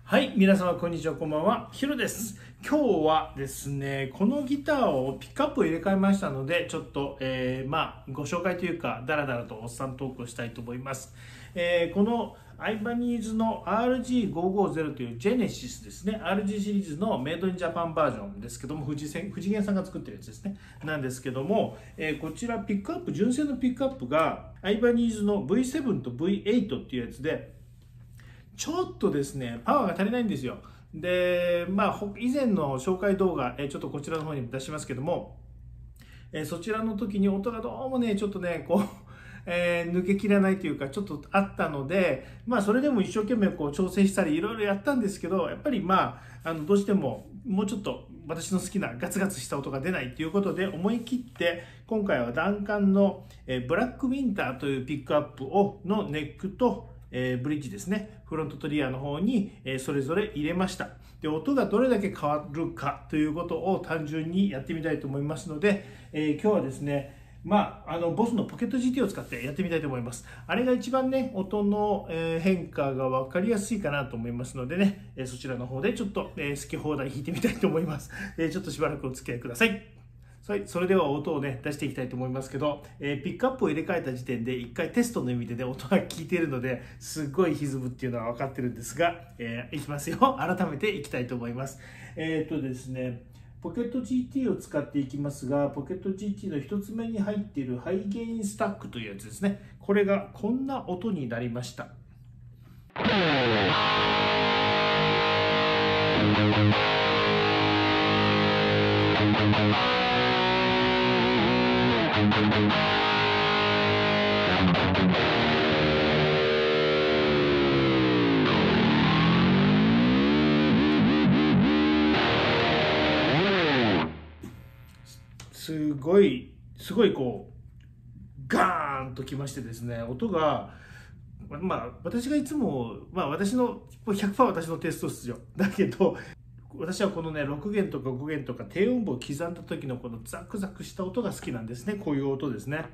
はい、皆様こんにちは、こんばんは、ヒロです。今日はですね、このギターをピックアップを入れ替えましたので、ちょっと、ご紹介というか、だらだらとおっさんトークをしたいと思います。このアイバニーズの RG550 というジェネシスですね、RG シリーズのメイドインジャパンバージョンですけども、藤源さんが作ってるやつですね、なんですけども、こちらピックアップ、純正のピックアップが、アイバニーズの V7 と V8 っていうやつで、ちょっとですね、パワーが足りないんですよ。で、以前の紹介動画、ちょっとこちらの方にも出しますけども、そちらの時に音がどうもね、ちょっとね、こう、抜けきらないというか、ちょっとあったので、それでも一生懸命こう調整したり、いろいろやったんですけど、やっぱりどうしても、もうちょっと私の好きなガツガツした音が出ないということで、思い切って、今回はダンカンのブラックウィンターというピックアップのネックと、ブリッジですね、フロントとリアの方にそれぞれ入れました。で、音がどれだけ変わるかということを単純にやってみたいと思いますので、今日はですね、ボスのポケット GT を使ってやってみたいと思います。あれが一番ね、音の変化が分かりやすいかなと思いますのでね、そちらの方でちょっと好き放題弾いてみたいと思います。ちょっとしばらくお付き合いください。はい、それでは音をね、出していきたいと思いますけど、ピックアップを入れ替えた時点で一回テストの意味でね、音が聞いているので、すっごい歪むっていうのは分かってるんですが、いきますよ。改めていきたいと思います。ですね、ポケット GT を使っていきますが、ポケット GT の一つ目に入っているハイゲインスタックというやつですね。これがこんな音になりました。すごいこうガーンときましてですね、音が私がいつも私の100% 私のテスト出場だけど、私はこのね6弦とか5弦とか低音部を刻んだ時のこのザクザクした音が好きなんですね。こういう音ですね。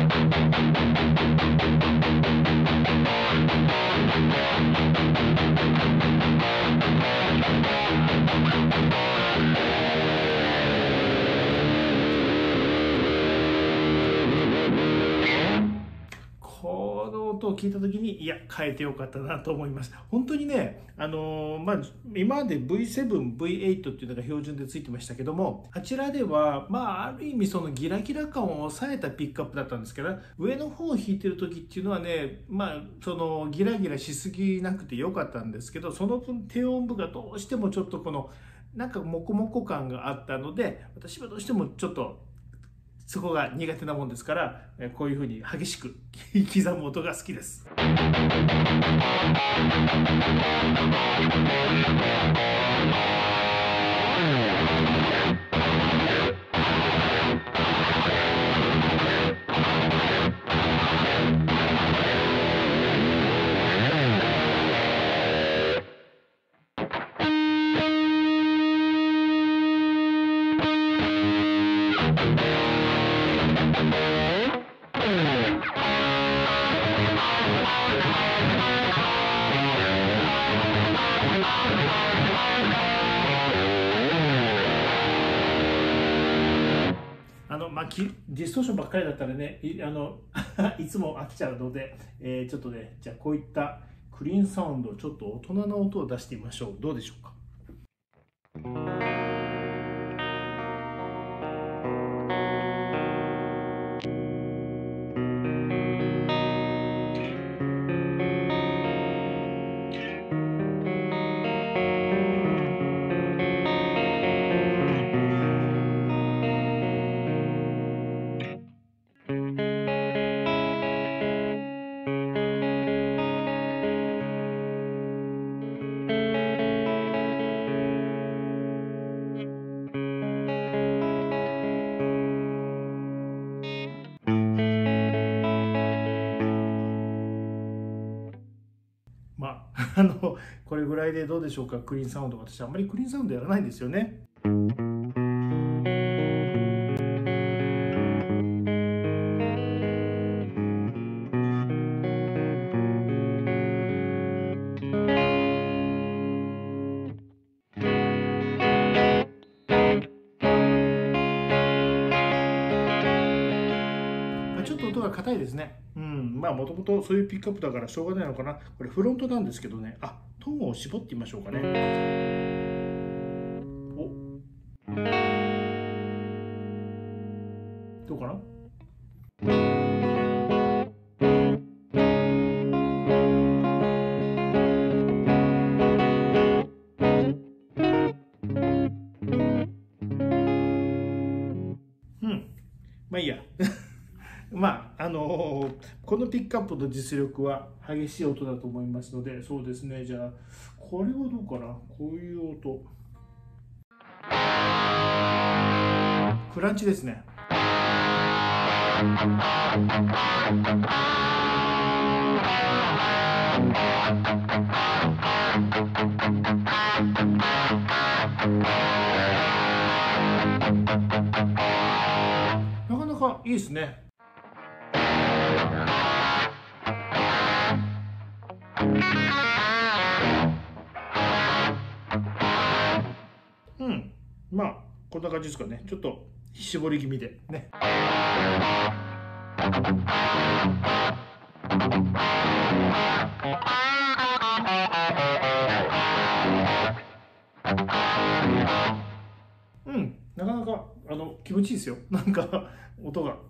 この音を聞いた時に、いや、変えてよかったなと思います。本当にね、今まで V7、V8 っていうのが標準でついてましたけども、あちらでは、ある意味そのギラギラ感を抑えたピックアップだったんですけど、上の方を弾いてる時っていうのはね、そのギラギラしすぎなくてよかったんですけど、その分低音部がどうしてもちょっとこの、なんかモコモコ感があったので、私はどうしてもちょっとそこが苦手なもんですから、こういうふうに激しく刻む音が好きです。ディストーションばっかりだったらね、いつも飽きちゃうので、ちょっとね、じゃあこういったクリーンサウンド、ちょっと大人な音を出してみましょう。どうでしょうか。これぐらいでどうでしょうか。クリーンサウンド。私あんまりクリーンサウンドやらないんですよね。 と音が硬いですね。まあもともとそういうピックアップだからしょうがないのかな。これフロントなんですけどね。トーンを絞ってみましょうかね。どうかな。まあいいや。このピックアップの実力は激しい音だと思いますので、そうですね。じゃあこれはどうかな。こういう音、クランチですね。なかなかいいですね。まあこんな感じですかね。ちょっと絞り気味でね。なかなか気持ちいいですよ。なんか音が。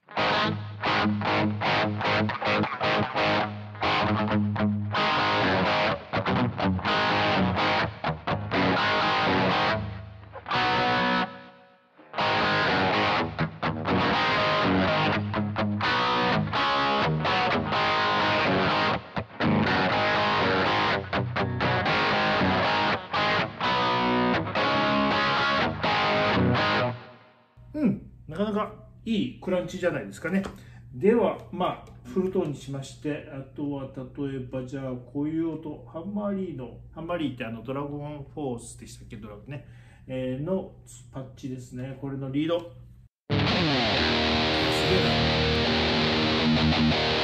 なかなかいいクランチじゃないですかね。ではフルトーンにしまして、あとは例えばじゃあこういう音、ハンマーリーってドラゴンフォースでしたっけ、ドラゴンね、のパッチですね。これのリード、すげえな。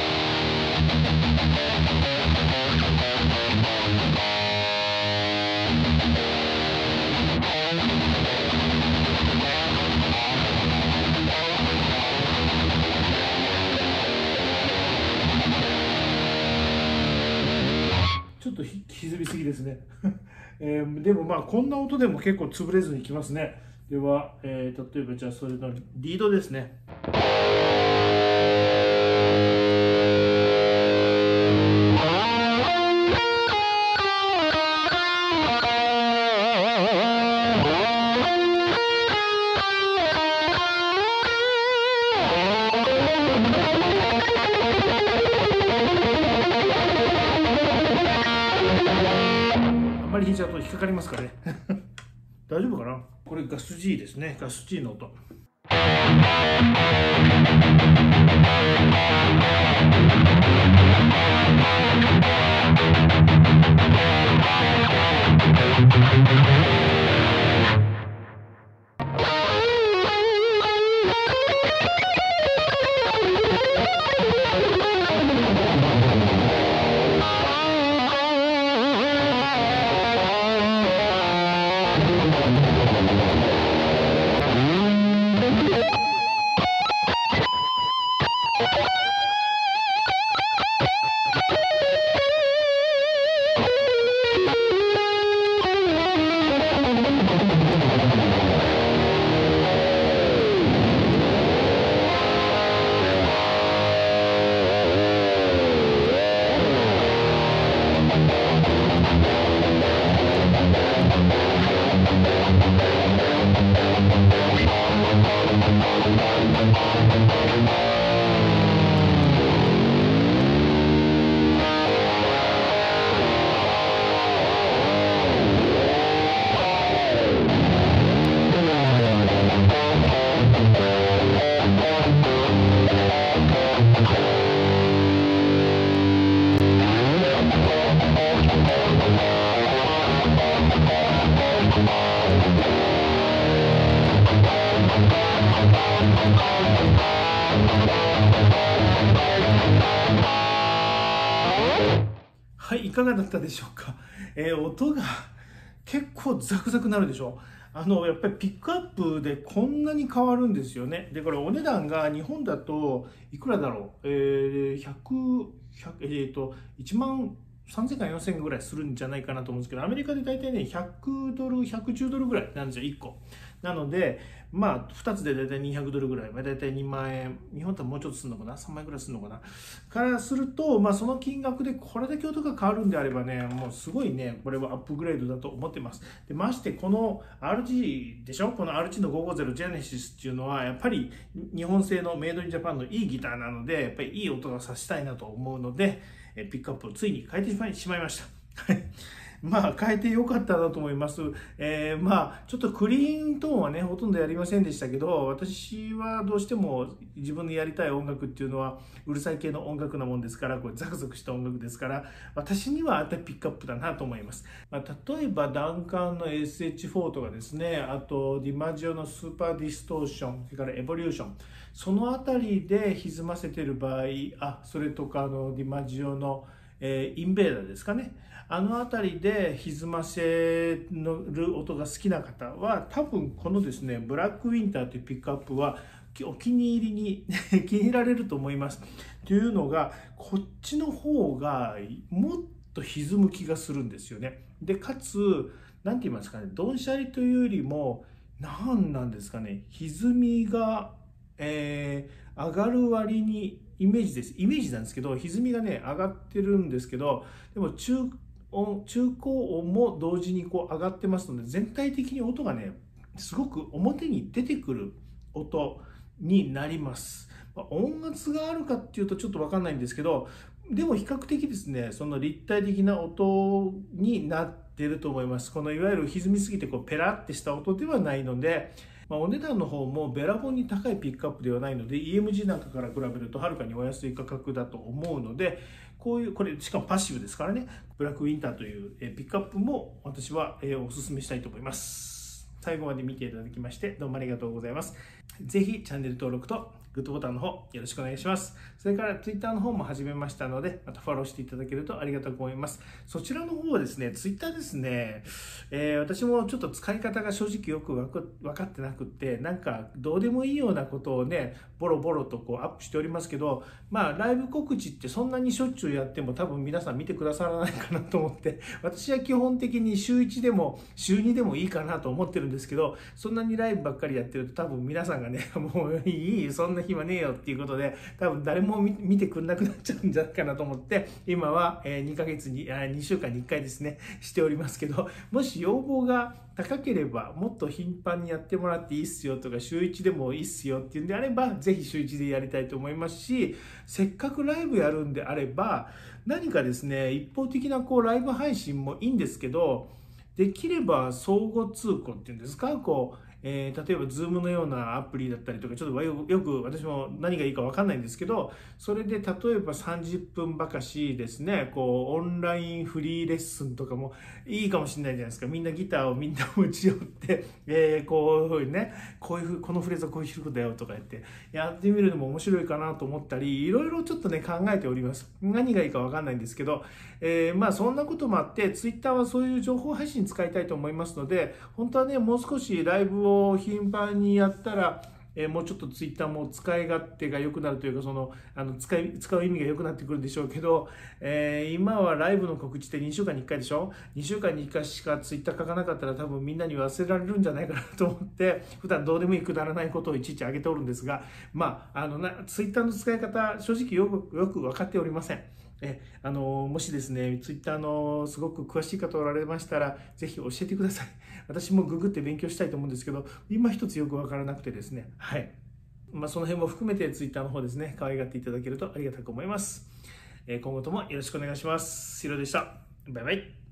ちょっと歪みすぎですね。でもこんな音でも結構潰れずにきますね。では、例えばじゃあそれのリードですね。あんまり弾いちゃうと引っかかりますかね。大丈夫かな。これガス G ですね。ガス G の音。はい、いかがだったでしょうか。音が結構ザクザクなるでしょ。 やっぱりピックアップでこんなに変わるんですよね。で、これお値段が日本だといくらだろう、1万3000か4000ぐらいするんじゃないかなと思うんですけど、アメリカで大体ね、100ドル、110ドルぐらいなんですよ、1個。なので、まあ、2つで大体200ドルぐらい、まあ、大体2万円、日本とはもうちょっとするのかな、3万円ぐらいするのかな。からすると、まあ、その金額でこれだけ音が変わるんであればね、もうすごいね、これはアップグレードだと思ってます。で、まして、この RG でしょ、この RG の550 Genesis っていうのは、やっぱり日本製のメイドインジャパンのいいギターなので、やっぱりいい音がさしたいなと思うので、ピックアップをついに変えてしまいました。まあ変えてよかったなと思います。まあちょっとクリーントーンはねほとんどやりませんでしたけど、私はどうしても自分のやりたい音楽っていうのはうるさい系の音楽なもんですから、これザクザクした音楽ですから、私にはピックアップだなと思います。まあ、例えばダンカンの SH4 とかですね、あとディマジオのスーパーディストーション、それからエボリューション、そのあたりで歪ませてる場合、それとかディマジオのインベーダーですかね、あの辺りで歪ませる音が好きな方は多分このですねブラックウィンターというピックアップはお気に入りに気に入られると思います。というのがこっちの方がもっと歪む気がするんですよね。でかつ何て言いますかね、ドンシャリというよりも何なんですかね、歪みが、上がる割にイメージなんですけど、歪みがね上がってるんですけど、でも中高音も同時にこう上がってますので、全体的に音がねすごく表に出てくる音になります。音圧があるかっていうとちょっと分かんないんですけど、でも比較的ですねその立体的な音になっていると思います。このいわゆる歪みすぎてこうペラってした音ではないので、お値段の方もべらぼんに高いピックアップではないので EMG なんかから比べるとはるかにお安い価格だと思うので、これしかもパッシブですからね、ブラックウィンターというピックアップも私はお勧めしたいと思います。最後まで見ていただきましてどうもありがとうございます。ぜひチャンネル登録とグッドボタンの方よろしくお願いします。それから Twitter の方も始めましたので、またフォローしていただけるとありがたく思います。そちらの方はですね、Twitter ですね、私もちょっと使い方が正直よく分かってなくって、なんかどうでもいいようなことをね、ボロボロとこうアップしておりますけど、ライブ告知ってそんなにしょっちゅうやっても多分皆さん見てくださらないかなと思って、私は基本的に週1でも週2でもいいかなと思ってるんですけど、そんなにライブばっかりやってると多分皆さんがね、もういい、そんな暇ねえよっていうことで、多分誰も見てくんなくなっちゃうんじゃないかなと思って、今は2ヶ月に、2週間に1回ですね、しておりますけど、もし要望が高ければ、もっと頻繁にやってもらっていいっすよとか、週1でもいいっすよっていうんであれば、ぜひ週1でやりたいと思いますし、せっかくライブやるんであれば、何かですね、一方的なこうライブ配信もいいんですけど、できれば相互通行っていうんですか、例えば Zoom のようなアプリだったりとか、ちょっとよく私も何がいいか分かんないんですけど、それで例えば30分ばかしですね、オンラインフリーレッスンとかもいいかもしれないじゃないですか。みんなギターをみんな持ち寄って、こういうふうにね、このフレーズはこういうことだよとか言ってやってみるのも面白いかなと思ったり、いろいろちょっとね考えております。何がいいか分かんないんですけど、そんなこともあって Twitter はそういう情報配信使いたいと思いますので、本当はねもう少しライブを頻繁にやったら、もうちょっとツイッターも使い勝手が良くなるというか、使う意味が良くなってくるんでしょうけど、今はライブの告知って2週間に1回でしょ。2週間に1回しかツイッター書かなかったら多分みんなに忘れられるんじゃないかなと思って、普段どうでもいいくだらないことをいちいち上げておるんですが、ツイッターの使い方正直よく分かっておりません。もしですね、ツイッターのすごく詳しい方おられましたら、ぜひ教えてください。私もググって勉強したいと思うんですけど、今一つよくわからなくてですね、はい。その辺も含めてツイッターの方ですね、可愛がっていただけるとありがたく思います。今後ともよろしくお願いします。ヒロでした。バイバイ。